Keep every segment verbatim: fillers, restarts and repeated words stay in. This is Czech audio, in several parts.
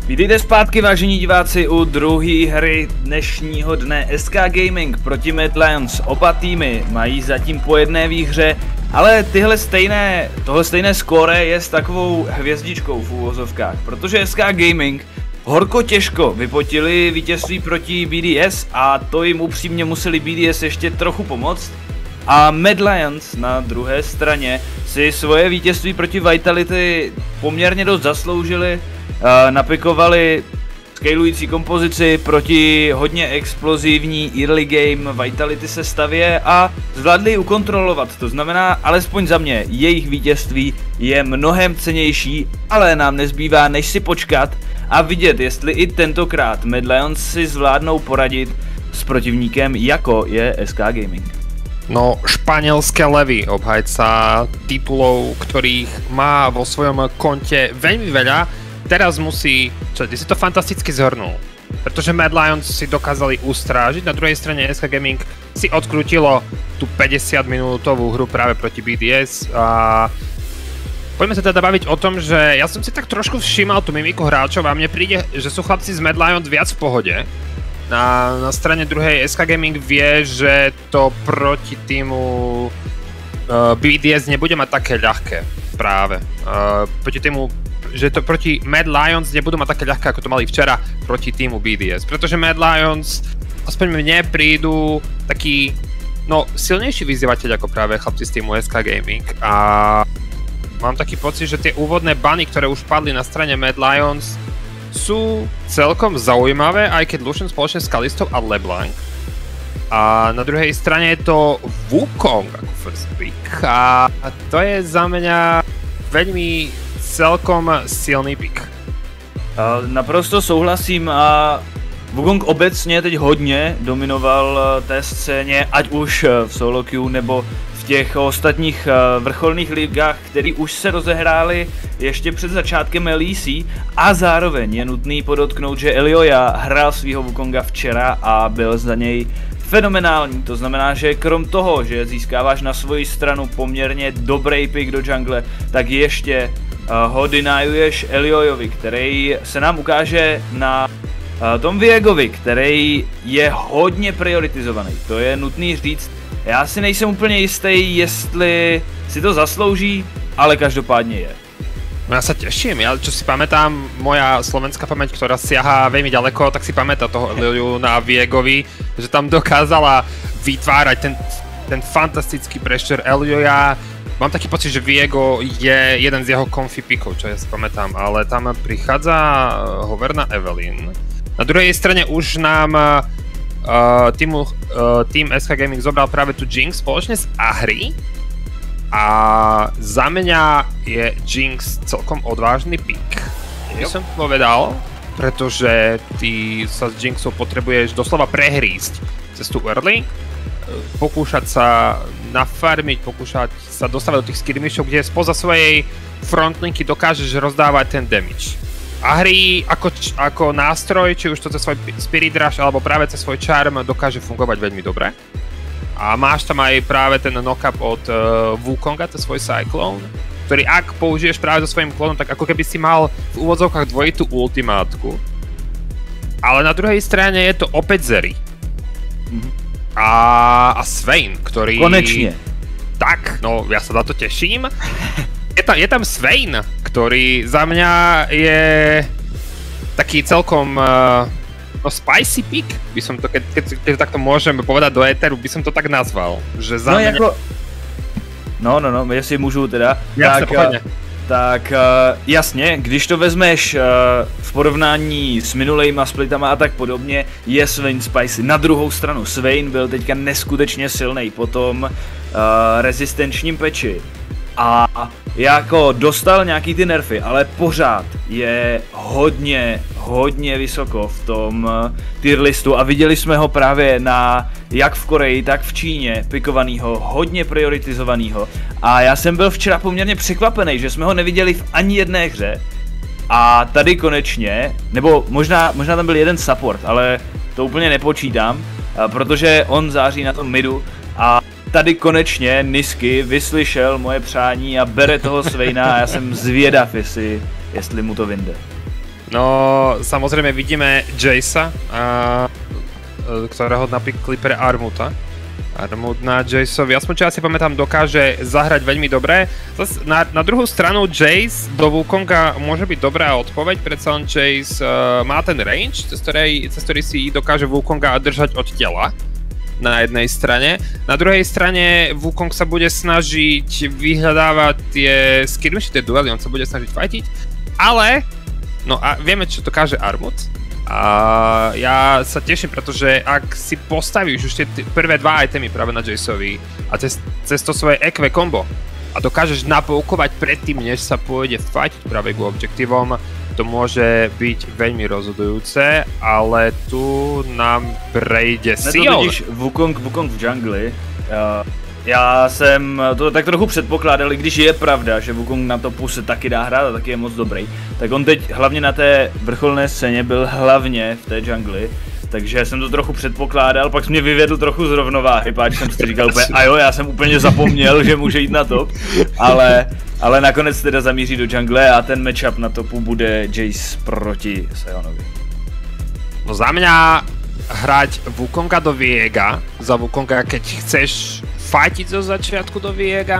Vítejte zpátky, vážení diváci, u druhé hry dnešního dne. S K Gaming proti Mad Lions. Oba týmy mají zatím po jedné výhře, ale tyhle stejné, tohle stejné skóre je s takovou hvězdičkou v úvozovkách, protože S K Gaming horko těžko vypotili vítězství proti B D S a to jim upřímně museli B D S ještě trochu pomoct. A Mad Lions na druhé straně si svoje vítězství proti Vitality poměrně dost zasloužili. Uh, napikovali scalující kompozici proti hodně explozivní early game Vitality sestavě a zvládli ji ukontrolovat. To znamená, alespoň za mě, jejich vítězství je mnohem cennější, ale nám nezbývá než si počkat a vidět, jestli i tentokrát Mad Lions si zvládnou poradit s protivníkem, jako je S K Gaming. No, španielské levy, obhajca titulov, ktorých má vo svojom konte veľmi veľa. Teraz musí, čo, ty si to fantasticky zhrnul, pretože Mad Lions si dokázali ustrážiť, na druhej strane S K Gaming si odkrutilo tú päťdesiat minútovú hru práve proti B D S a poďme sa teda baviť o tom, že ja som si tak trošku všímal tú mimiku hráčov a mne príde, že sú chlapci z Mad Lions viac v pohode. Na, na strane druhej S K Gaming vie, že to proti týmu uh, B D S nebude mať také ľahké práve. Uh, proti týmu že to proti Mad Lions nebudú mať také ľahké, ako to mali včera proti týmu B D S. Pretože Mad Lions, aspoň mne prídu taký, no, silnejší vyzývateľ ako práve chlapci z týmu S K Gaming. A mám taký pocit, že tie úvodné bany, ktoré už padli na strane Mad Lions, sú celkom zaujímavé, aj keď Lucian spoločne s Kalistou a LeBlanc. A na druhej strane je to Wukong ako first pick. A to je za mňa veľmi celkom silný pick. Naprosto souhlasím a Wukong obecně teď hodně dominoval té scéně, ať už v solo queue nebo v těch ostatních vrcholných ligách, které už se rozehrály ještě před začátkem L E C a zároveň je nutný podotknout, že Elioja hrál svýho Wukonga včera a byl za něj fenomenální. To znamená, že krom toho, že získáváš na svoji stranu poměrně dobrý pick do jungle, tak ještě ho denyuješ Eliojovi, který se nám ukáže na tom Viegovi, který je hodně prioritizovaný. To je nutný říct. Já si nejsem úplně jistý, jestli si to zaslouží, ale každopádně je. No ja sa teším, ja čo si pamätám, moja slovenská pamäť, ktorá siaha veľmi ďaleko, tak si pamätá toho Eliu na Viegovi, že tam dokázala vytvárať ten, ten fantastický pressure Elioja. Mám taký pocit, že Viego je jeden z jeho comfy pickov, čo ja si pamätám, ale tam prichádza hoverná Evelyn. Na druhej strane už nám uh, týmu, uh, tým S K Gaming zobral práve tu Jinx spoločne s Ahri. A za mňa je Jinx celkom odvážny pick, by som povedal, pretože ty sa s Jinxou potrebuješ doslova prehrísť cez tú early, pokúšať sa nafarmiť, pokúšať sa dostávať do tých skirmishov, kde spoza svojej frontlinky dokážeš rozdávať ten damage. Ahri ako, ako nástroj, či už to cez svoj Spirit Rush alebo práve cez svoj Charm dokáže fungovať veľmi dobre. A máš tam aj práve ten knock-up od uh, Wukonga, to svoj Cyclone, ktorý ak použiješ práve so svojím klonom, tak ako keby si mal v úvodzovkách dvojitú ultimátku. Ale na druhej strane je to opäť Zeri. Mm-hmm. A, a Swain, ktorý... Konečne. Tak, no ja sa na to teším. Je tam, je tam Swain, ktorý za mňa je taký celkom... Uh, No spicy pick, by som to, keď, keď, keď takto môžem povedať do éteru, by som to tak nazval, že za no, mňa... Jako... No, no, no, jestli můžu teda. Jasne, tak, tak uh, jasně, když to vezmeš uh, v porovnání s minulejma splitama a tak podobně, je Swain spicy. Na druhou stranu, Swain byl teďka neskutečně silný po tom uh, rezistenčním peči. A jako dostal nějaký ty nerfy, ale pořád je hodně, hodně vysoko v tom tier listu a viděli jsme ho právě na jak v Koreji, tak v Číně pikovanýho, hodně prioritizovanýho. A já jsem byl včera poměrně překvapený, že jsme ho neviděli v ani jedné hře. A tady konečně, nebo možná, možná tam byl jeden support, ale to úplně nepočítám, protože on září na tom midu a tady konečně Nisky vyslyšel moje přání a bere toho Swaina a já jsem zvědav, jestli, jestli mu to vyjde. No, samozrejme vidíme Jaysa, a, ktorého napíkli pre Armuta. Armut na Jaceovi, aspoň čo ja si pamätám, dokáže zahrať veľmi dobre. Na, na druhú stranu Jace do Wukonga môže byť dobrá odpoveď, predsa len Jace uh, má ten range, cez ktorý, cez ktorý si dokáže Wukonga držať od tela na jednej strane. Na druhej strane Wukong sa bude snažiť vyhľadávať tie skirmishy, tie duely, on sa bude snažiť fightiť, ale no a vieme, čo dokáže Armut. A ja sa teším, pretože ak si postavíš už tie prvé dva itemy práve na Jaceovi a cez, cez to svoje E Q combo a dokážeš napoukovať predtým, než sa pôjde fightiť práve k objektívom, to môže byť veľmi rozhodujúce, ale tu nám prejde Sion. Ne to vidíš Wukong, Wukong v džungli. Uh... Já jsem to tak trochu předpokládal, i když je pravda, že Wukong na topu se taky dá hrát a taky je moc dobrý. Tak on teď hlavně na té vrcholné scéně byl hlavně v té džungli, takže jsem to trochu předpokládal, pak jsem mě vyvedl trochu z rovnováhy, páč jsem si říkal úplně, a jo, já jsem úplně zapomněl, že může jít na top, ale, ale nakonec teda zamíří do džungle a ten matchup na topu bude Jace proti Sionovi. No za mňa hrať Wukonga do Viega, za Wukonga keď chceš fightiť zo začiatku do Viega,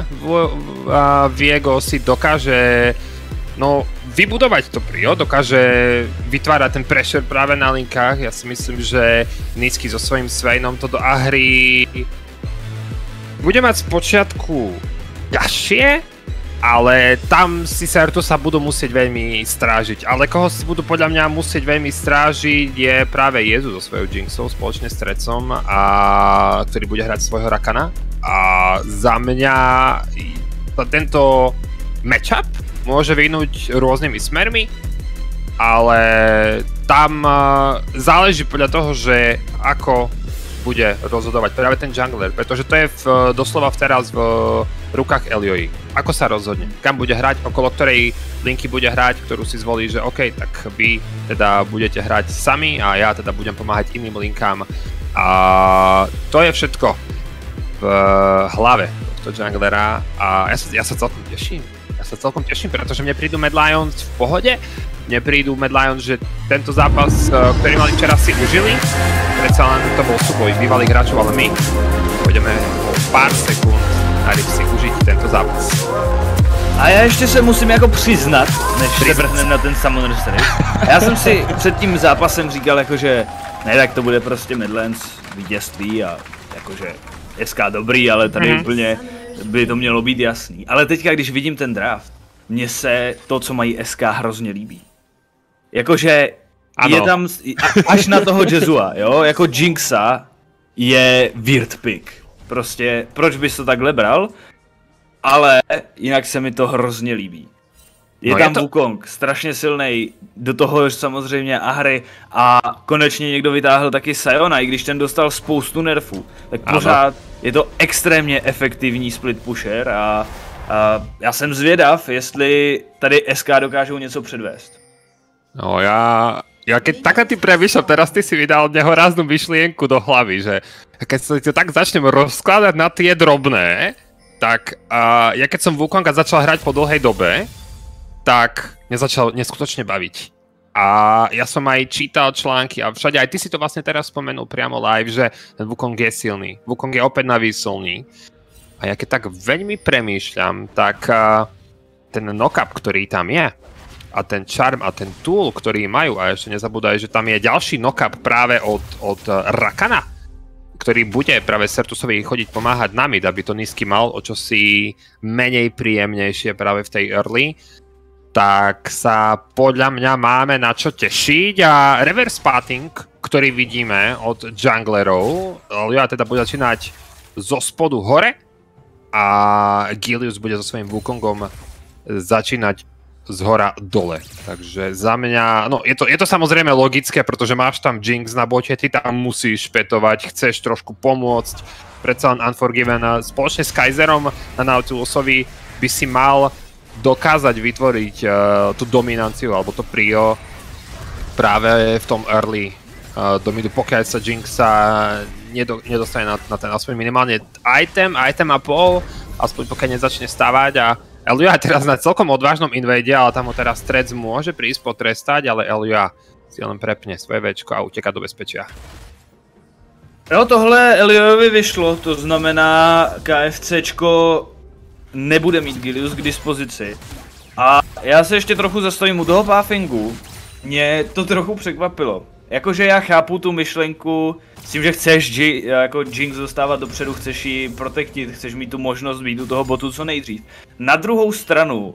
Viego si dokáže no, vybudovať to prio, dokáže vytvárať ten pressure práve na linkách. Ja si myslím, že Nisqy so svojím Sveinom to do Ahri bude mať z počiatku ťažšie, ale tam si Sertu sa budú musieť veľmi strážiť. Ale koho si budú podľa mňa musieť veľmi strážiť je práve Jezu so svojou Jinxou spoločne s Trecom, a ktorý bude hrať svojho Rakana. A za mňa tento matchup môže vyhnúť rôznymi smermi, ale tam záleží podľa toho, že ako bude rozhodovať práve ten jungler, pretože to je v, doslova teraz v rukách Elioji. Ako sa rozhodne, kam bude hrať, okolo ktorej linky bude hrať, ktorú si zvolí, že OK, tak vy teda budete hrať sami a ja teda budem pomáhať iným linkám. A to je všetko v hlave tohto junglera a ja sa, ja sa celkom teším. Ja sa celkom teším, pretože mne prídu Mad Lions v pohode. Mne prídu Mad Lions, že tento zápas, ktorý mali včera, si užili. Predsa len to bol súboj bývalých hráčov, ale my pôjdeme o pár sekúnd na ryb si užiť tento zápas. A já ještě se musím jako přiznat, než se vrhneme na ten Summoner's Rift. Já jsem si před tím zápasem říkal jako, že ne, tak to bude prostě Midlands vítězství a jakože S K dobrý, ale tady mm-hmm. úplně by to mělo být jasný. Ale teďka, když vidím ten draft, mně se to, co mají S K, hrozně líbí. Jakože je tam, až na toho Jezua, jo, jako Jinxa je weird pick. Prostě, proč bys to takhle bral? Ale jinak se mi to hrozně líbí. Je no tam je to... Wukong, strašně silnej, do toho samozřejmě Ahri a konečně někdo vytáhl taky Siona, i když ten dostal spoustu nerfů, tak pořád ano. Je to extrémně efektivní split pusher a, a já jsem zvědav, jestli tady S K dokážou něco předvést. No ja, ja keď takhle ty premýšľam, teraz ty si vydal nehoráznú myšlienku do hlavy, že keď sa to tak začnem rozkladať na tie drobné, tak uh, ja keď som Wukonga začal hrať po dlhej dobe, tak mňa začal neskutočne baviť. A ja som aj čítal články a všade, aj ty si to vlastne teraz spomenul priamo live, že ten Wukong je silný, Wukong je opäť navýsolný. A ja keď tak veľmi premýšľam, tak uh, ten knock-up, ktorý tam je, a ten charm a ten tool, ktorý majú, a ešte nezabúdaj, že tam je ďalší knock-up práve od, od Rakana, ktorý bude práve Sertusovi chodiť pomáhať na mid, aby to Nisqy mal o čosi menej príjemnejšie práve v tej early, tak sa podľa mňa máme na čo tešiť. A reverse spotting, ktorý vidíme od junglerov, Lioa teda bude začínať zo spodu hore a Gilius bude so svojím Wukongom začínať z hora dole. Takže za mňa, no je to, je to samozrejme logické, pretože máš tam Jinx na bote, ty tam musíš petovať, chceš trošku pomôcť, predsa len Unforgiven spoločne s Kaiserom na Nautilusovi by si mal dokázať vytvoriť uh, tú dominanciu alebo to prio práve v tom early uh, do midu, pokiaľ sa Jinx sa nedo, nedostane na, na ten aspoň minimálne item, item a pol, aspoň pokiaľ nezačne stavať a Elioja je teraz na celkom odvážnom invade, ale tam ho teraz Threads môže prísť potrestať, ale Elioja si len prepne svoje véčko a uteká do bezpečia. Jo, tohle Eliojovi vyšlo, to znamená KFCčko nebude mít Gilius k dispozici. A já se ještě trochu zastavím u toho puffingu. Mě to trochu překvapilo. Jakože já chápu tu myšlenku s tím, že chceš jako Jinx dostávat dopředu, chceš ji protektit, chceš mít tu možnost být u toho botu co nejdřív. Na druhou stranu,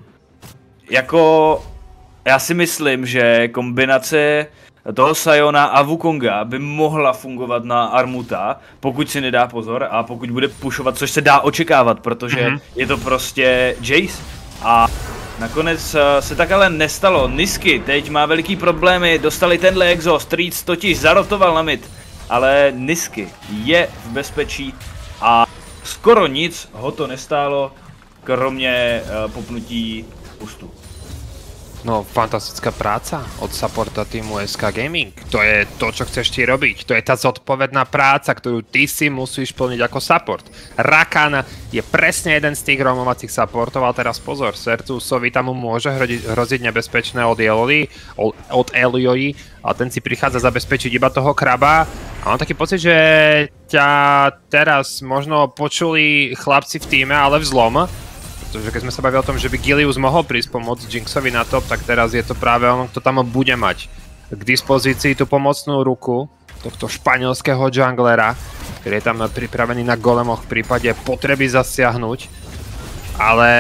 jako já si myslím, že kombinace toho Siona a Wukonga by mohla fungovat na Armuta, pokud si nedá pozor a pokud bude pushovat, což se dá očekávat, protože mm-hmm. je to prostě Jace. A nakonec se tak ale nestalo. Nisky teď má veliký problémy, dostali tenhle exhaust, Reeds totiž zarotoval na mid, ale Nisky je v bezpečí a skoro nic ho to nestálo, kromě uh, popnutí pustu. No, fantastická práca od supporta týmu es ká Gaming. To je to, čo chceš ti robiť. To je tá zodpovedná práca, ktorú ty si musíš plniť ako support. Rakan je presne jeden z tých romovacích supportov, ale teraz pozor, Sertusovi tam mu môže hroziť nebezpečné od Elioji, od Elioji, a ten si prichádza zabezpečiť iba toho kraba. A mám taký pocit, že ťa teraz možno počuli chlapci v týme, ale v zlom. Pretože keď sme sa bavili o tom, že by Gilius mohol prísť pomôcť Jinxovi na top, tak teraz je to práve on, kto tam bude mať k dispozícii tú pomocnú ruku tohto španielského junglera, ktorý je tam pripravený na golemoch v prípade potreby zasiahnuť. Ale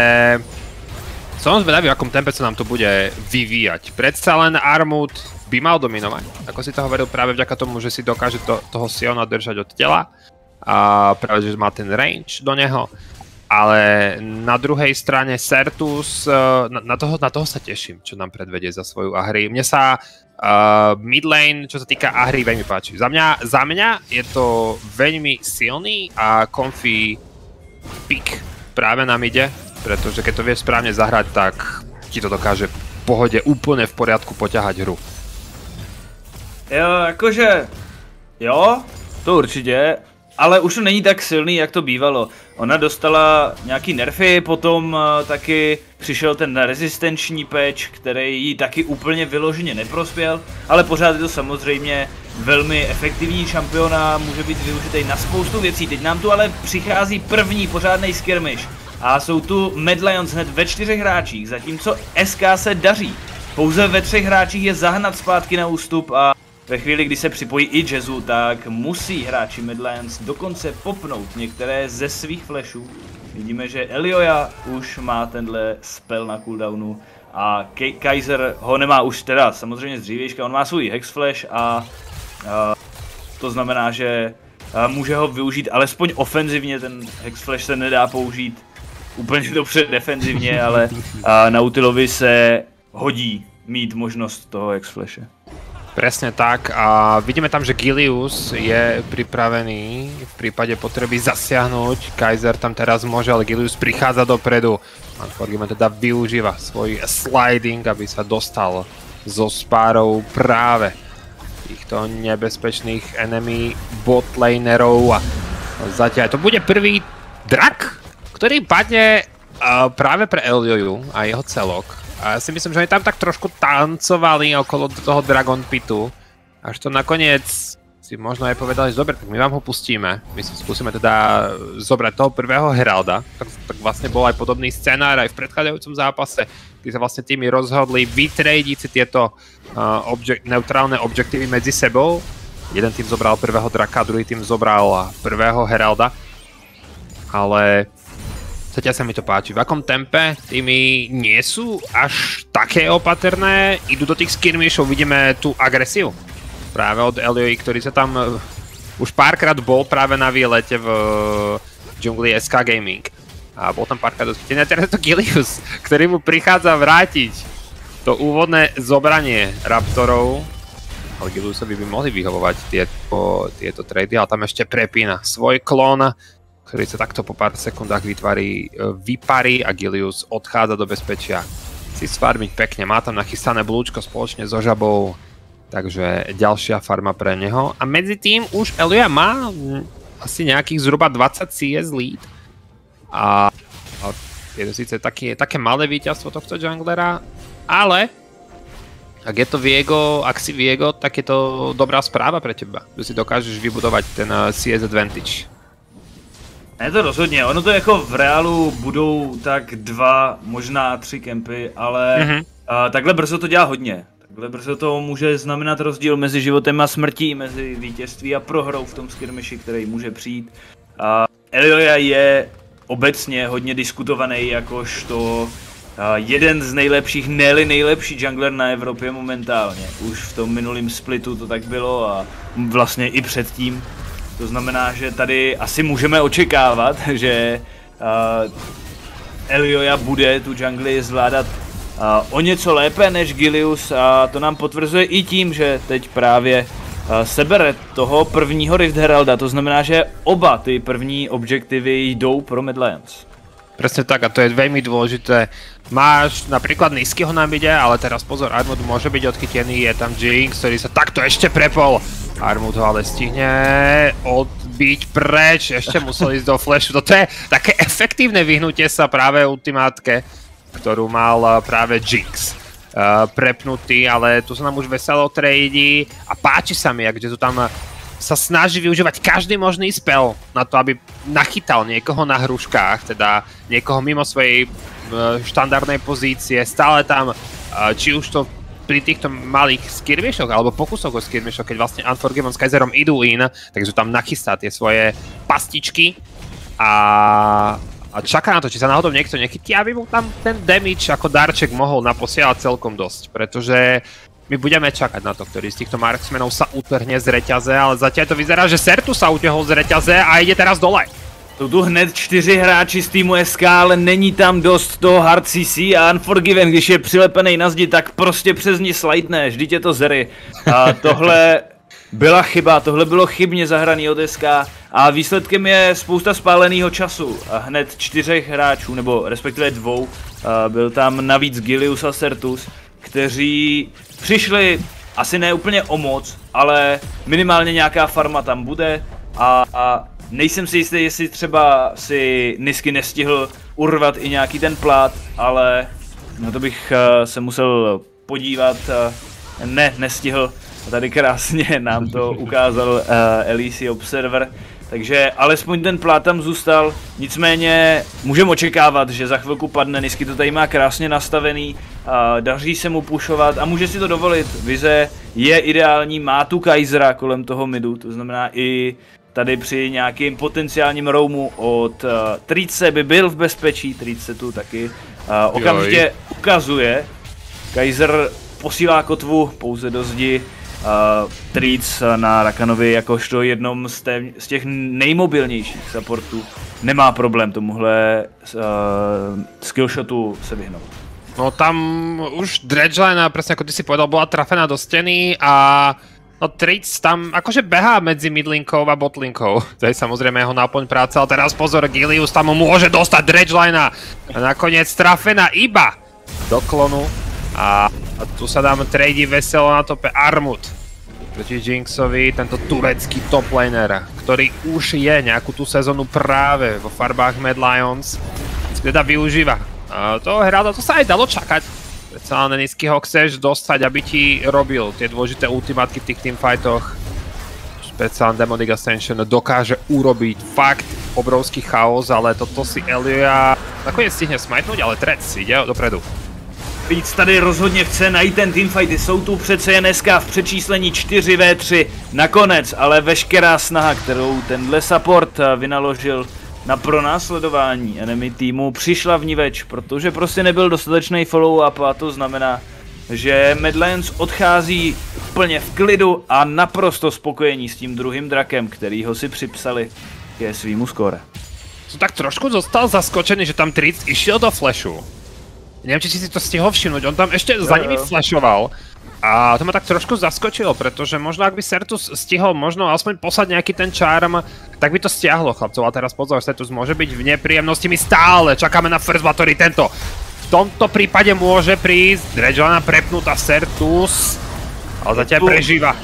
som zvedavý, v akom tempe sa nám to bude vyvíjať. Predsa len Armut by mal dominovať, ako si to hovoril, práve vďaka tomu, že si dokáže to, toho Siona držať od tela a práve, že má ten range do neho. Ale na druhej strane Sertus, na, na, toho, na toho sa teším, čo nám predvedie za svoju Ahri. Mne sa uh, midlane, čo sa týka Ahri, veľmi páči. Za mňa, za mňa je to veľmi silný a comfy pick práve na mide, pretože keď to vieš správne zahrať, tak ti to dokáže v pohode úplne v poriadku poťahať hru. Jo, jakože, jo, to určitě. Ale už to není tak silný, jak to bývalo. Ona dostala nějaký nerfy, potom uh, taky přišel ten rezistenční patch, který jí taky úplně vyloženě neprospěl, ale pořád je to samozřejmě velmi efektivní šampion a může být využitý na spoustu věcí. Teď nám tu ale přichází první pořádnej skirmish a jsou tu Mad Lions hned ve čtyřech hráčích, zatímco es ká se daří. Pouze ve třech hráčích je zahnat zpátky na ústup a ve chvíli, kdy se připojí i Jazzu, tak musí hráči Mad Lions dokonce popnout některé ze svých flashů. Vidíme, že Elioja už má tenhle spell na cooldownu a K Kaiser ho nemá už teda samozřejmě z dřívějška, on má svůj Hex Flash a, a to znamená, že a, může ho využít alespoň ofenzivně, ten Hex Flash se nedá použít úplně dobře defenzivně, ale a, Nautilovi se hodí mít možnost toho Hex Flashe. Presne tak a vidíme tam, že Gilius je pripravený v prípade potreby zasiahnuť. Kaiser tam teraz môže, ale Gilius prichádza dopredu. Manforgime teda využíva svoj sliding, aby sa dostal zo spárov práve týchto nebezpečných enemy botlanerov. A zatiaľ to bude prvý drak, ktorý padne práve pre Elioju a jeho celok. A ja si myslím, že oni tam tak trošku tancovali okolo toho Dragon Pitu, až to nakoniec si možno aj povedali, že dobre, tak my vám ho pustíme. My si skúsime teda zobrať toho prvého Heralda. Tak, tak vlastne bol aj podobný scenár aj v predchádzajúcom zápase, kde sa vlastne tými rozhodli vytradiť si tieto uh, objek neutrálne objektívy medzi sebou. Jeden tým zobral prvého draka, druhý tým zobral prvého Heralda. Ale zatiaľ sa mi to páči. V akom tempe týmy nie sú až také opatrné, idú do tých skirmishov, vidíme tú agresiu práve od Elioji, ktorý sa tam uh, už párkrát bol práve na výlete v uh, džungli es ká Gaming. A bol tam párkrát dostupný. A teraz je to Gilius, ktorý mu prichádza vrátiť to úvodné zobranie Raptorov. Ale Giliusovi by mohli vyhovovať tieto, tieto trady, ale tam ešte prepína svoj klón, ktorý sa takto po pár sekundách vytvári, vyparí a Gilius odchádza do bezpečia. Si sfarmiť pekne, má tam nachystané blúčko spoločne so žabou, takže ďalšia farma pre neho. A medzi tým už Elioja má asi nejakých zhruba dvadsať cé es lead. A, a Je to síce také, také malé víťazstvo tohto junglera, ale ak je to Viego, ak si Viego, tak je to dobrá správa pre teba, že si dokážeš vybudovať ten C S advantage. Ne, to rozhodně, ono to jako v reálu budou tak dva, možná tři kempy, ale mm-hmm. uh, takhle brzo to dělá hodně. Takhle brzo to může znamenat rozdíl mezi životem a smrtí, mezi vítězství a prohrou v tom skirmishi, který může přijít. Uh, Elioja je obecně hodně diskutovaný jakožto jeden z nejlepších, ne-li nejlepší jungler na Evropě momentálně. Už v tom minulém splitu to tak bylo a vlastně i předtím. To znamená, že tady asi můžeme očekávat, že uh, Elioja bude tu jungli zvládat uh, o něco lépe než Gilius a to nám potvrzuje i tím, že teď právě uh, sebere toho prvního Rift Heralda. To znamená, že oba ty první objektivy jdou pro Mad Lions. Presne tak, a to je veľmi dôležité. Máš napríklad nízkyho na mide, ale teraz pozor, Armut môže byť odchytený, je tam Jinx, ktorý sa takto ešte prepol. Armut ho ale stihne odbiť preč, ešte musel ísť do flashu. Toto je také efektívne vyhnutie sa práve ultimátke, ktorú mal práve Jinx uh, prepnutý, ale tu sa nám už veselo trade a páči sa mi, akže tu tam sa snaží využívať každý možný spell na to, aby nachytal niekoho na hruškách, teda niekoho mimo svojej štandardnej pozície. Stále tam, či už to pri týchto malých skirmishoch, alebo pokusoch o skirmishoch, keď vlastne Unforgiven s Kaiserom idú in, takže tam nachystá tie svoje pastičky a, a čaká na to, či sa náhodou niekto nechytí, aby mu tam ten damage ako darček mohol naposielať celkom dosť, pretože my budeme čakať na to, ktorý z týchto marksmenov sa utrhne z reťaze, ale zatiaľ to vyzerá, že Sertu sa utiahol z reťaze a ide teraz dole. Jsou tu hned čtyři hráči z týmu S K, ale není tam dost toho Hard C C a Unforgiven, když je přilepený na zdi, tak prostě přes ní slidne, vždyť je to Zery. A tohle byla chyba, tohle bylo chybně zahraný od S K a výsledkem je spousta spáleného času. A hned čtyřech hráčů, nebo respektive dvou, byl tam navíc Gilius a Sertus, kteří přišli asi ne úplně o moc, ale minimálně nějaká farma tam bude a, a nejsem si jistý, jestli třeba si Nisky nestihl urvat i nějaký ten plát, ale na to bych uh, se musel podívat. Uh, ne, nestihl. A tady krásně nám to ukázal uh, L E C Observer. Takže alespoň ten plát tam zůstal, nicméně můžeme očekávat, že za chvilku padne. Nisky to tady má krásně nastavený, a daří se mu pušovat a může si to dovolit. Vize je ideální, má tu Kaisera kolem toho midu, to znamená i tady při nějakým potenciálním roamu od uh, Trice by byl v bezpečí, Trice tu taky uh, okamžitě ukazuje. Kaiser posílá kotvu pouze do zdi. Uh, Tric na Rakanovi jakožto jednom z, té, z těch nejmobilnějších supportů nemá problém tomuhle uh, skillshotu se vyhnout. No tam už Dredgeline, presne ako ty si povedal, bola trafená do steny a no Tric tam akože behá medzi midlinkou a botlinkou. To je samozrejme jeho náplň práce, ale teraz pozor, Gilius tam môže dostať Dredgeline a nakoniec trafená iba do klonu. A, a tu sa dám trade veselo na tope Armut proti Jinxovi, tento turecký top laner, ktorý už je nejakú tú sezónu práve vo farbách Mad Lions, teda využíva a toho Heralda, to sa aj dalo čakať. Predsa len Nisky ho chceš dostať, aby ti robil tie dôležité ultimátky v tých teamfightoch. Predsa len Demonic Ascension dokáže urobiť fakt obrovský chaos, ale toto si Elioja nakoniec stihne smajtnúť, ale Trec ide dopredu. Víc tady rozhodně chce najít ten teamfighty, jsou tu přece jen S K v přečíslení čtyři vé tři nakonec, ale veškerá snaha, kterou tenhle support vynaložil na pronásledování enemy týmu, přišla vniveč, protože prostě nebyl dostatečný follow-up a to znamená, že Mad Lions odchází úplně v klidu a naprosto spokojení s tím druhým drakem, který ho si připsali ke svýmu skóre. Som tak trošku zostal zaskočený, že tam Tric išiel do flashu. Neviem, či si to stihol všimnúť, on tam ešte za nimi flashoval a to ma tak trošku zaskočilo, pretože možno ak by Sertus stihol možno aspoň poslať nejaký ten charm, tak by to stiahlo chlapcov. A teraz pozor, Sertus môže byť v nepríjemnosti, my stále čakáme na first blood, ktorý tento v tomto prípade môže prísť. Dredgeline prepnutá Sertus, ale zatiaľ prežíva.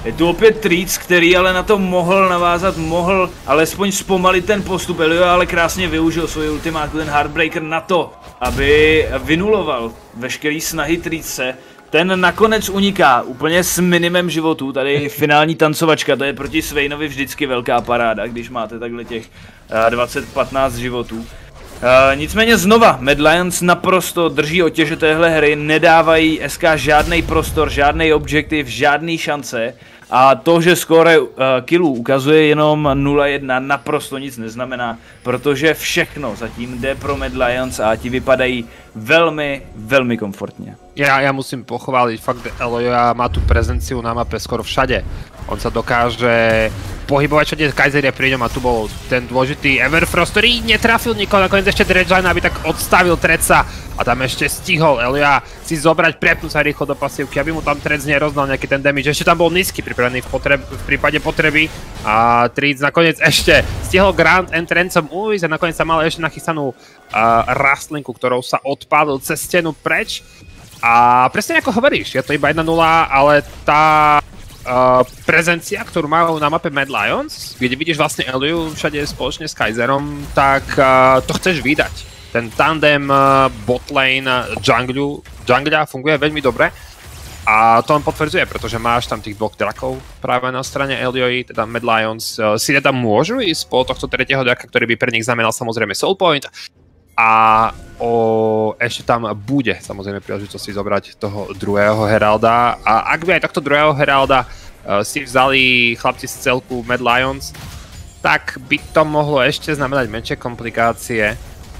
Je tu opět Treats, který ale na to mohl navázat, mohl alespoň zpomalit ten postup. Elio ale krásně využil svůj ultimátku, ten Heartbreaker na to, aby vynuloval veškerý snahy Treatse. Ten nakonec uniká úplně s minimem životů, tady finální tancovačka, to je proti Swainovi vždycky velká paráda, když máte takhle těch dvacet patnáct životů. Uh, nicméně znova, Mad Lions naprosto drží otěže téhle hry, nedávají S K žádný prostor, žádný objektiv, žádný šance. A to, že skóre uh, killů ukazuje jenom nula jedna, naprosto nic neznamená, protože všechno zatím jde pro Mad Lions a ti vypadají velmi, velmi komfortně. Ja, ja musím pochváliť, fakt Elioja má tú prezenciu na mape skoro všade. On sa dokáže pohybovať všade, Kaiser je pri ňom a tu bol ten dôležitý Everfrost, ktorý netrafil nikoho, nakoniec ešte Dredgeline, aby tak odstavil Treca a tam ešte stihol Elioja si zobrať, prepnúť sa rýchlo do pasívky, aby mu tam Trec neroznal nejaký ten damage. Ešte tam bol nízky pripravený v, potreb, v prípade potreby a Treats nakoniec ešte stihol Grand Entrancom ujsť a nakoniec sa mal ešte nachystanú uh, rastlinku, ktorou sa odpálil cez stenu preč. A presne ako hovoríš, je to iba jedna nula, ale tá uh, prezencia, ktorú majú na mape Mad Lions, kde vidíš vlastne Eliu všade spoločne s Kaiserom, tak uh, to chceš vydať. Ten tandem uh, botlane junglu, jungla funguje veľmi dobre a to on potvrdzuje, pretože máš tam tých dvoch drakov práve na strane Elioji, teda Mad Lions uh, si teda môžu ísť po tohto tretieho draka, ktorý by pre nich znamenal samozrejme Soul Point. A o, ešte tam bude samozrejme príležitosť si zobrať toho druhého Heralda. A ak by aj tohto druhého Heralda uh, si vzali chlapci z celku Mad Lions, tak by to mohlo ešte znamenať menšie komplikácie.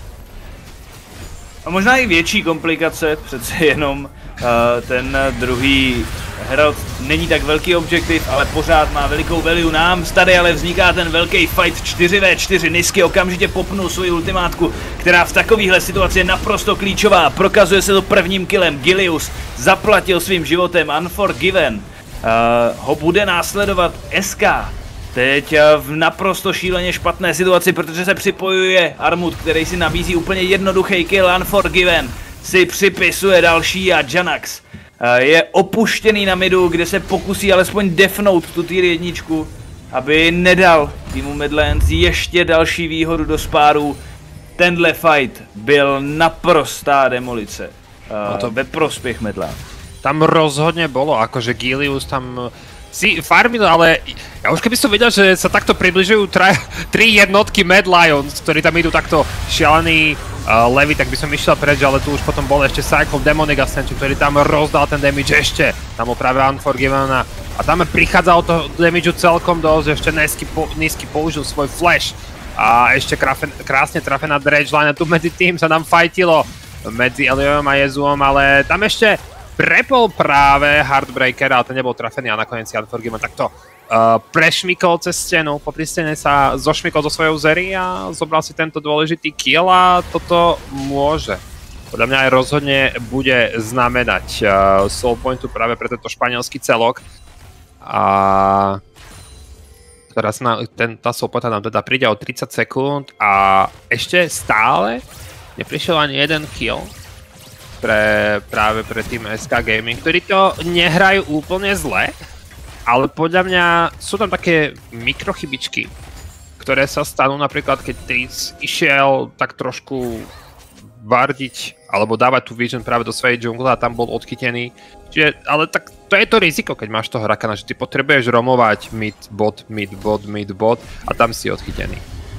A možná i větší komplikace, přece jenom uh, ten druhý Herald není tak velký objektiv, ale pořád má velikou value nám. Tady ale vzniká ten velký fight čtyři vé čtyři. Nisky okamžitě popnul svoji ultimátku, která v takovéhle situaci je naprosto klíčová. Prokazuje se to prvním killem. Gilius zaplatil svým životem. Unforgiven uh, ho bude následovat S K. Teď v naprosto šíleně špatné situaci, protože se připojuje Armut, který si nabízí úplně jednoduchý kill. Unforgiven si připisuje další a Janax je opuštěný na midu, kde se pokusí alespoň defnout tu tier jedničku, aby nedal týmu Mad Lions ještě další výhodu do spáru. Tenhle fight byl naprostá demolice no to ve prospěch Mad Lions. Tam rozhodne bolo, akože Gilius tam si farmil, ale ja už keby som vedel, že sa takto približujú tri jednotky Mad Lions, ktorí tam idú takto šialený uh, levy, tak by som išiel preč, ale tu už potom bol ešte Cycle Demonic Ascension, ktorý tam rozdal ten damage ešte. Tam bol práve Unforgiven a tam prichádzalo to damageu celkom dosť, ešte Nisky, po, Nisky použil svoj flash a ešte krafen, krásne trafená Dredgeline. Tu medzi tým sa nám fightilo medzi Eliom a Jezuom, ale tam ešte prepol práve Heartbreaker, ale ten nebol trafený a nakoniec si Unforgiven takto uh, prešmykol cez stenu, popri stene sa zošmykol zo svojou Zery a zobral si tento dôležitý kill a toto môže, podľa mňa aj rozhodne bude znamenať uh, Soul Pointu práve pre tento španielský celok. A teraz na, ten, tá Soul Pointa nám teda príde o tridsať sekúnd a ešte stále neprišiel ani jeden kill. Pre, práve pre tým S K Gaming, ktorí to nehrajú úplne zle, ale podľa mňa sú tam také mikrochybičky, ktoré sa stanú napríklad, keď Treats išiel tak trošku vardiť alebo dávať tú vision práve do svojej džungle a tam bol odchytený. Čiže, ale tak to je to riziko, keď máš toho Rakana, že ty potrebuješ romovať mid, bot, mid, bot, mid, bot a tam si odchytený.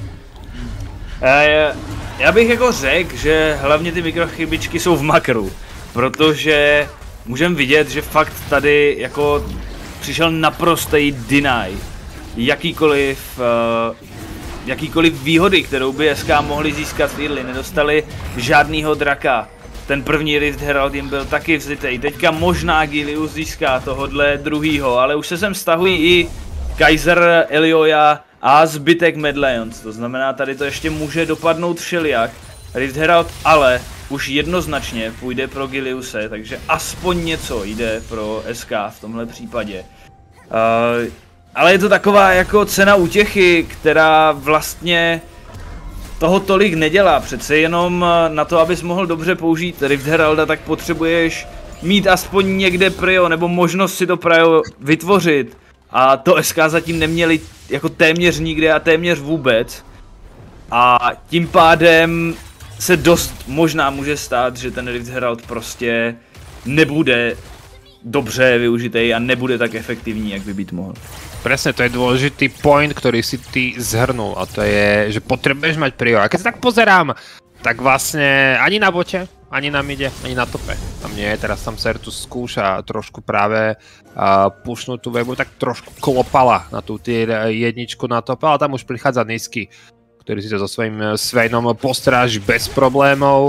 Uh, já bych jako řekl, že hlavně ty mikrochybičky jsou v makru, protože můžeme vidět, že fakt tady jako přišel naprostý deny jakýkoliv, uh, jakýkoliv výhody, kterou by S K mohli získat v early, nedostali žádnýho draka. Ten první Rift Herald jim byl taky vzitej, teďka možná Gilius získá tohodle druhýho, ale už se sem stahují i Kaiser, Elioja a zbytek Mad Lions, to znamená, tady to ještě může dopadnout všelijak. Rift Herald ale už jednoznačně půjde pro Giliuse, takže aspoň něco jde pro S K v tomhle případě. Uh, ale je to taková jako cena útěchy, která vlastně toho tolik nedělá. Přece jenom na to, abys mohl dobře použít Rift Heralda, tak potřebuješ mít aspoň někde prio, nebo možnost si to prio vytvořit. A to S K zatím neměli jako téměř nikde a téměř vůbec. A tím pádem se dost možná může stát, že ten Rift Herald prostě nebude dobře využitý a nebude tak efektivní, jak by být mohl. Presne, to je dôležitý point, ktorý si ty zhrnul, a to je, že potrebuješ mať prior. A keď sa tak pozerám, tak vlastne ani na bote, ani na mide, ani na tope. Tam nie je, teraz tam Sertus skúša trošku práve uh, pušnúť tú webu, tak trošku klopala na tú tier jedničku na tope, ale tam už prichádza Nisky, ktorý si to so svojím Sveinom postráži bez problémov.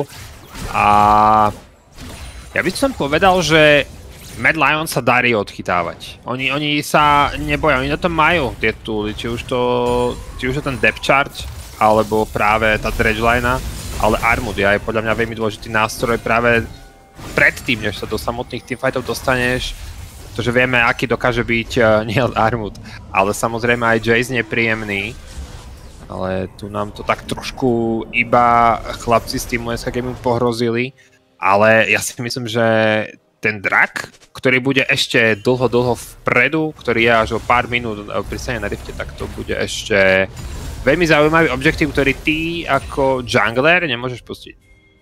A ja by som povedal, že Mad Lions sa darí odchytávať. Oni, oni sa neboja, oni na to majú tie tooly, či už to, či už to ten depth charge, alebo práve tá dredgeline, ale Armut je aj podľa mňa veľmi dôležitý nástroj práve predtým, než sa do samotných teamfightov dostaneš, pretože vieme, aký dokáže byť uh, nielen Armut, ale samozrejme aj Jace nepríjemný, ale tu nám to tak trošku iba chlapci z týmu es ká Gaming pohrozili, ale ja si myslím, že ten drak, ktorý bude ešte dlho, dlho vpredu, ktorý je až o pár minút pristane na rifte, tak to bude ešte veľmi zaujímavý objektív, ktorý ty ako jungler nemôžeš pustiť.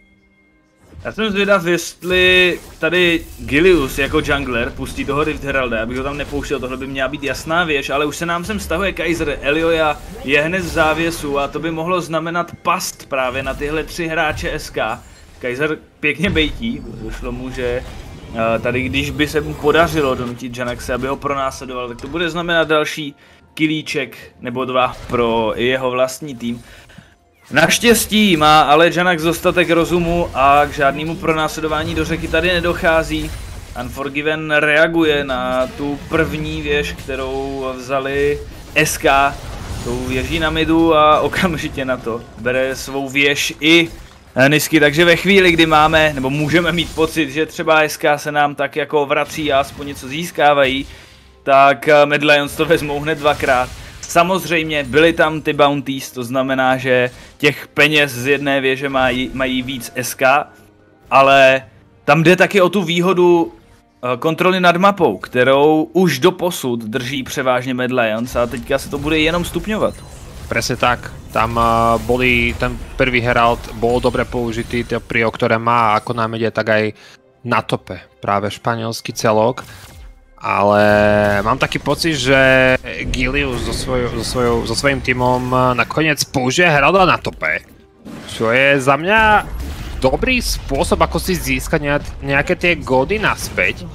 Já jsem zvědav, jestli tady Gilius jako jungler pustí toho Rift Heralda, abych ho tam nepouštěl, tohle by měla být jasná věc, ale už se nám sem stahuje Kaiser, Elioja je hned v závěsu a to by mohlo znamenat past právě na tyhle tři hráče es ká. Kaiser pěkně bejtí, došlo mu, že tady když by se mu podařilo donutit Janaxe, aby ho pronásledoval, tak to bude znamenat další kilíček nebo dva pro jeho vlastní tým. Naštěstí má ale Janax dostatek rozumu a k žádnému pronásledování do řeky tady nedochází. Unforgiven reaguje na tu první věž, kterou vzali es ká, tou věží na midu a okamžitě na to bere svou věž i Nisky, takže ve chvíli, kdy máme, nebo můžeme mít pocit, že třeba es ká se nám tak jako vrací a aspoň něco získávají, tak Mad Lions to vezmou hned dvakrát. Samozřejmě byly tam ty bounties, to znamená, že těch peněz z jedné věže mají, mají víc es ká, ale tam jde taky o tu výhodu kontroly nad mapou, kterou už doposud drží převážně Mad Lions a teďka se to bude jenom stupňovat. Presne tak, tam uh, boli, ten prvý Herald bol dobre použitý, to prio, ktoré má ako na mede, tak aj na tope, práve španielský celok. Ale mám taký pocit, že Gilius so, svoj, so, svojou, so svojím tímom nakoniec použije Heralda na tope. Čo je za mňa dobrý spôsob, ako si získať nejaké tie gódy naspäť.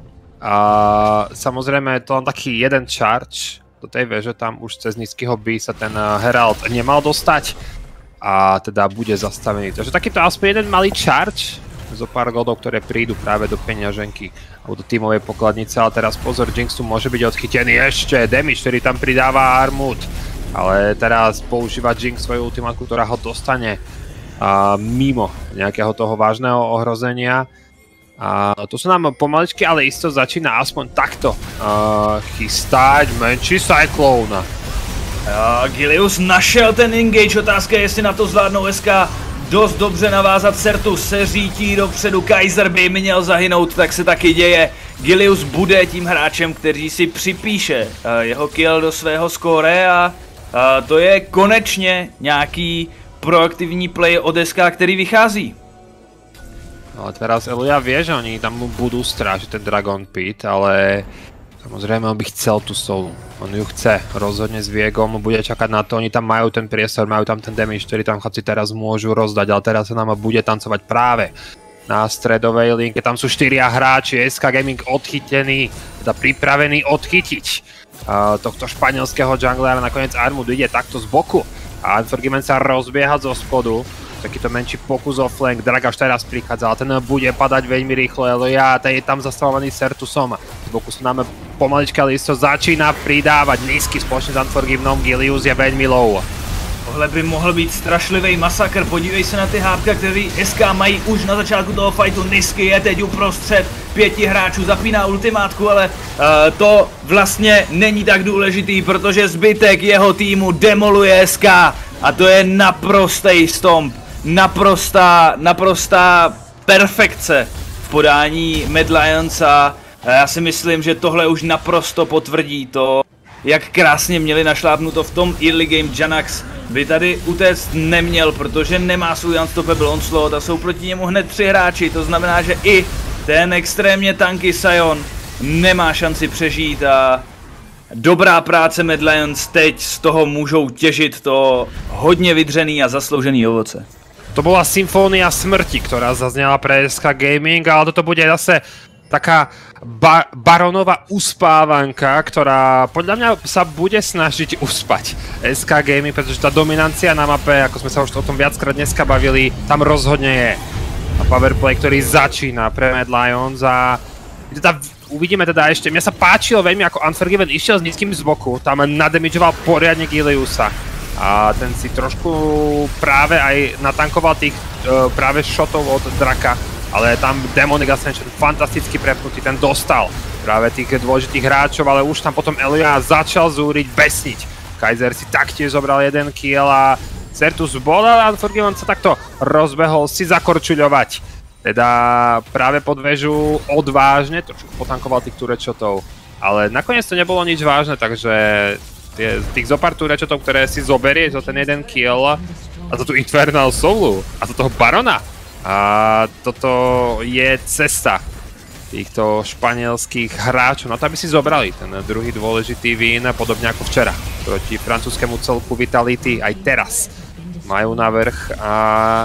A samozrejme, to len taký jeden charge do tej veže, tam už cez nízkyho by sa ten Herald nemal dostať a teda bude zastavený. Takže takýto aspoň jeden malý charge zo pár godov, ktoré prídu práve do peňaženky alebo do tímovej pokladnice, ale teraz pozor, Jinx tu môže byť odchytený ešte, damage, ktorý tam pridáva Armut, ale teraz používa Jinx svoju ultimátku, ktorá ho dostane uh, mimo nejakého toho vážneho ohrozenia. A to sa nám pomaličky, ale isto začína aspoň takto uh, chystať menší Cyclone. Uh, Gilius našel ten engage, otázka je, jestli na to zvládnou es ká dost dobře navázat. Sertus se řítí dopředu, Kaiser by měl zahynout, tak se taky děje. Gilius bude tím hráčem, který si připíše uh, jeho kill do svého skóre a uh, to je konečně nějaký proaktivní play od es ká, který vychází. Ale teraz Elia vie, že oni tam budú strážiť ten Dragon Pit, ale samozrejme on by chcel tú solu. On ju chce rozhodne s Viegom, bude čakať na to, oni tam majú ten priestor, majú tam ten damage, ktorý tam chlapci teraz môžu rozdať, ale teraz sa nám bude tancovať práve na stredovej linke. Tam sú štyria hráči, es ká Gaming odchytený, teda pripravený odchytiť uh, tohto španielského junglera. Nakoniec Armut ide takto z boku a Unforgiven sa rozbieha zo spodu. Takýto menší pokus o flank, Dragaš teraz prichádza, ale ten bude padať veľmi rýchlo, Elia, je tam zastavovaný Sertusom. Z boku sa nám pomaličky, ale isto začína pridávať nízky spoločne s Unforgivenom, Gilius je veľmi low. Tohle by mohl být strašlivý masakr, podívej se na ty hápka, který es ká mají už na začátku toho fightu. Nisky je teď uprostřed pěti hráčů, zapíná ultimátku, ale uh, to vlastně není tak důležitý, protože zbytek jeho týmu demoluje es ká a to je naprostý stomp, naprostá, naprostá perfekce v podání Mad Lions a A já si myslím, že tohle už naprosto potvrdí to, jak krásně měli našlápnuto v tom early game. Janax by tady utéct neměl, protože nemá svůj unstoppable onslaught a jsou proti němu hned tři hráči, to znamená, že i ten extrémně tanky Sion nemá šanci přežít a dobrá práce Mad Lions, teď z toho můžou těžit to hodně vydřený a zasloužený ovoce. To bola symfónia smrti, ktorá zaznela pre es ká Gaming, ale toto bude zase taká ba baronová uspávanka, ktorá podľa mňa sa bude snažiť uspať es ká Gaming, pretože tá dominancia na mape, ako sme sa už o tom viackrát dneska bavili, tam rozhodne je. A powerplay, ktorý začína pre Mad Lions a teda uvidíme teda ešte, mňa sa páčilo veľmi, ako Unforgiven išiel s nízkym z boku, tam nadamageoval poriadne Giliusa. A ten si trošku práve aj natankoval tých uh, práve shotov od Draka, ale tam Demonic Ascension fantasticky prepnutý, ten dostal práve tých dôležitých hráčov, ale už tam potom Elia začal zúriť, besniť. Kaiser si taktiež zobral jeden kill a Certus bol, ale Unforgiven sa takto rozbehol si zakorčuľovať. Teda práve pod väžu odvážne, trošku potankoval tých turečotov, ale nakoniec to nebolo nič vážne, takže Tie, tých zopár turečotov, ktoré si zoberie za ten jeden kill a za tú Infernal Soulu a za toho Barona. A toto je cesta týchto španielských hráčov na to, aby si zobrali ten druhý dôležitý win, podobne ako včera proti francúzskému celku Vitality. Aj teraz majú navrch a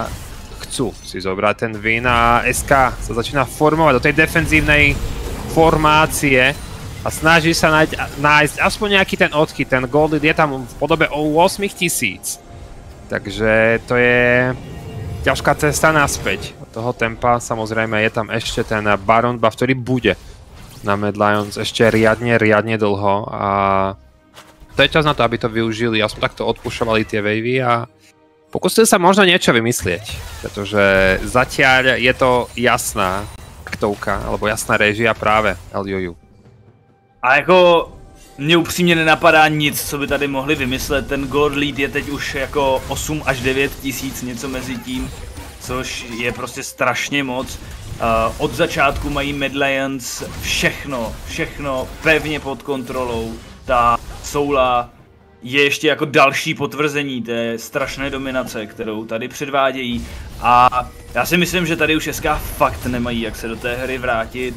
chcú si zobrať ten win a es ká sa začína formovať do tej defenzívnej formácie a snaží sa nájsť, nájsť aspoň nejaký ten odchyt. Ten gold je tam v podobe osem tisíc. Takže to je ťažká cesta naspäť. Od toho tempa samozrejme je tam ešte ten Baron buff, ktorý bude na Mad Lions ešte riadne, riadne dlho. A to je čas na to, aby to využili, aspoň takto odpušovali tie wavy a pokúsili sa možno niečo vymyslieť. Pretože zatiaľ je to jasná aktovka, alebo jasná réžia práve el jú jú. A jako mně upřímně nenapadá nic, co by tady mohli vymyslet. Ten gold lead je teď už jako osm až devět tisíc, něco mezi tím, což je prostě strašně moc. Uh, od začátku mají Mad Lions všechno, všechno pevně pod kontrolou. Ta Soula je ještě jako další potvrzení té strašné dominace, kterou tady předvádějí. A já si myslím, že tady už es ká fakt nemají jak se do té hry vrátit.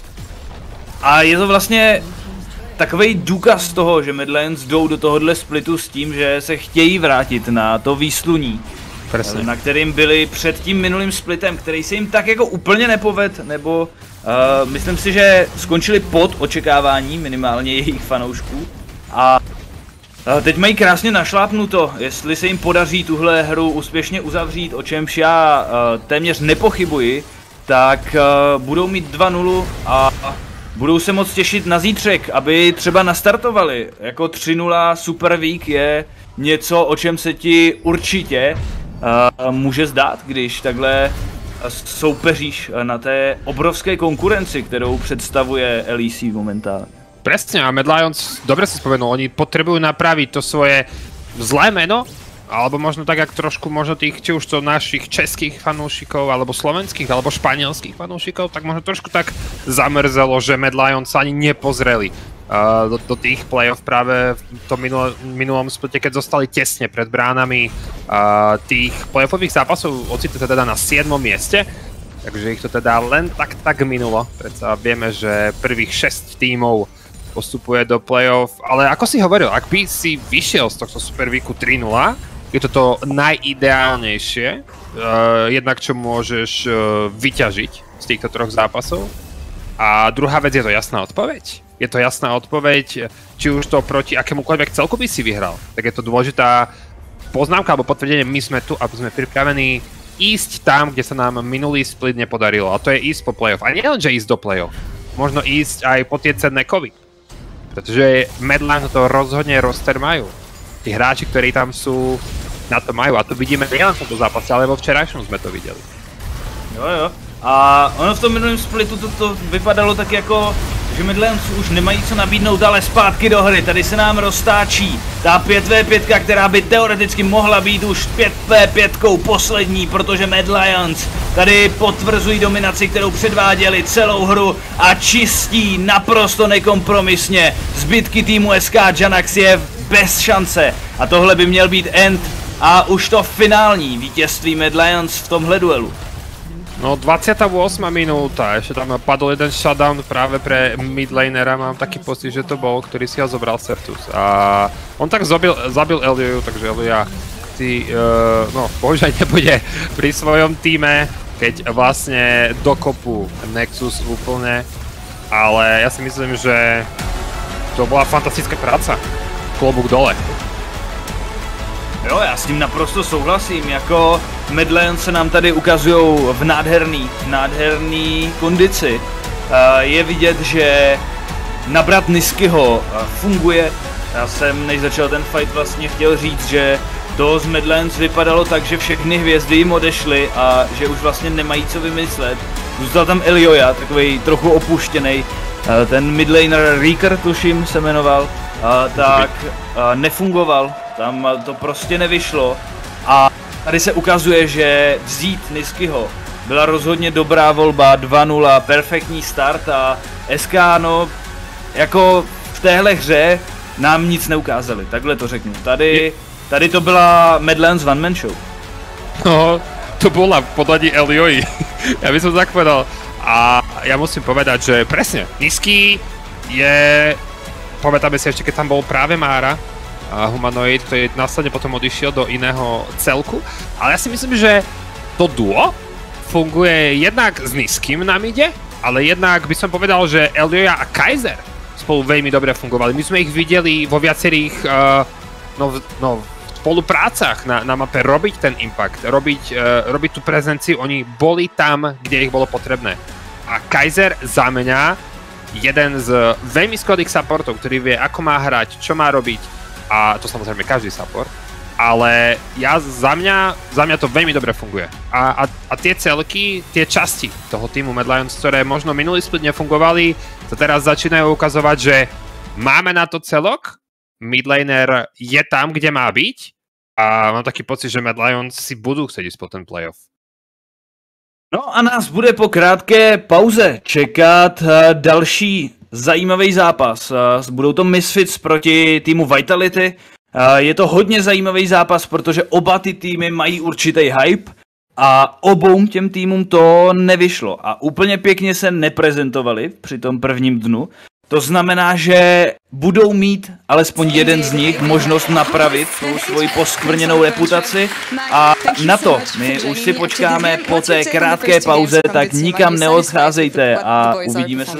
A je to vlastně takovej důkaz toho, že Mad Lions jdou do tohohle splitu s tím, že se chtějí vrátit na to výsluní, Presne. na kterým byli před tím minulým splitem, který se jim tak jako úplně nepoved, nebo uh, myslím si, že skončili pod očekávání minimálně jejich fanoušků. A uh, teď mají krásně našlápnuto, jestli se jim podaří tuhle hru úspěšně uzavřít, o čemž já uh, téměř nepochybuji, tak uh, budou mít dva nula a budou se moc těšit na zítřek, aby třeba nastartovali. Jako tři nula Super Week je něco, o čem se ti určitě uh, může zdát, když takhle soupeříš na té obrovské konkurenci, kterou představuje el í cé momentálně. Presne, a Mad Lions, dobre si spomenul, oni potrebujú napraviť to svoje zlé meno, alebo možno tak, jak trošku možno tých, či už to našich českých fanúšikov, alebo slovenských, alebo španielských fanúšikov, tak možno trošku tak zamrzelo, že Mad Lions sa ani nepozreli uh, do, do tých play-off práve v tom minul, minulom splite, keď zostali tesne pred bránami uh, tých play-offových zápasov, ocitli teda na siedmom mieste, takže ich to teda len tak tak minulo. Predsa vieme, že prvých šesť tímov postupuje do play-off, ale ako si hovoril, ak by si vyšiel z tohto Super Weeku tri nula, je to to najideálnejšie, uh, jednak čo môžeš uh, vyťažiť z týchto troch zápasov. A druhá vec, je to jasná odpoveď. Je to jasná odpoveď, či už to proti akémukoľvek celku by si vyhral. Tak je to dôležitá poznámka alebo potvrdenie, my sme tu, aby sme pripravení ísť tam, kde sa nám minulý split nepodarilo. A to je ísť po play-off. A nie len, že ísť do play-off. Možno ísť aj po tie cenné kovy. Pretože Mad Lions to rozhodne roster majú. Tí hráči, ktorí tam sú, na to majú. A to vidíme nielen v tomto zápase, ale vo včerajšom sme to videli. Jo, jo. A ono v tom minulém splitu to, to vypadalo tak jako, že Midlands už nemají co nabídnout, ale zpátky do hry. Tady se nám roztáčí ta pět vé pět, která by teoreticky mohla být už pět vé pět poslední, protože Mad Lions tady potvrzují dominaci, kterou předváděli celou hru a čistí naprosto nekompromisně zbytky týmu S K Janaxiev bez šance. A tohle by měl být end a už to finální vítězství Mad Lions v tomhle duelu. No dvadsiata ôsma minúta, ešte tam padol jeden shutdown práve pre midlanera, mám taký pocit, že to bol, ktorý si ho zobral Sertus. A on tak zabil, zabil Elioju, takže Elioja si, uh, no bohužiaľ nebude pri svojom týme, keď vlastne dokopu Nexus úplne. Ale ja si myslím, že to bola fantastická práca. Klobúk dole. Jo, já s tím naprosto souhlasím, jako Mad Lions se nám tady ukazují v nádherný, nádherný kondici. Uh, je vidět, že nabrat Niskyho uh, funguje. Já jsem, než začal ten fight, vlastně chtěl říct, že to z Mad Lions vypadalo tak, že všechny hvězdy jim odešly a že už vlastně nemají co vymyslet. Zůstal tam Elioja, takový trochu opuštěný. Uh, ten midlaner Reaker, tuším, se jmenoval, uh, tak uh, nefungoval. Tam to prostě nevyšlo a tady se ukazuje, že vzít Niskyho byla rozhodně dobrá volba, dva nula, perfektní start a S K, no, jako v téhle hře nám nic neukázali, takhle to řeknu. Tady, tady to byla Mad Lions One Man Show. No, to bola v podľadí Elioji, ja by som tak povedal. A ja musím povedať, že presne, Nisky je, pamätáme si ešte, keď tam bol práve Mára, a humanoid, ktorý následne potom odišiel do iného celku. Ale ja si myslím, že to duo funguje jednak s Niským na mide, ale jednak by som povedal, že Elioja a Kaiser spolu veľmi dobre fungovali. My sme ich videli vo viacerých uh, no, no, spoluprácach na, na mape robiť ten impact, robiť, uh, robiť tú prezenciu. Oni boli tam, kde ich bolo potrebné. A Kaiser za mňa jeden z veľmi skvelých supportov, ktorý vie, ako má hrať, čo má robiť. A to samozrejme každý support, ale ja, za, mňa, za mňa to veľmi dobre funguje. A, a, a tie celky, tie časti toho týmu Mad Lions, ktoré možno minulý split nefungovali, sa teraz začínajú ukazovať, že máme na to celok, midlaner je tam, kde má byť a mám taký pocit, že Mad Lions si budú chcieť ísť po ten playoff. No a nás bude po krátké pauze čekat další zajímavý zápas. Budou to Misfits proti týmu Vitality. Je to hodně zajímavý zápas, protože oba ty týmy mají určitý hype a obou těm týmům to nevyšlo. A úplně pěkně se neprezentovali při tom prvním dnu. To znamená, že budou mít alespoň jeden z nich možnost napravit tu svoji poskvrněnou reputaci a na to my už si počkáme po té krátké pauze, tak nikam neodcházejte a uvidíme se.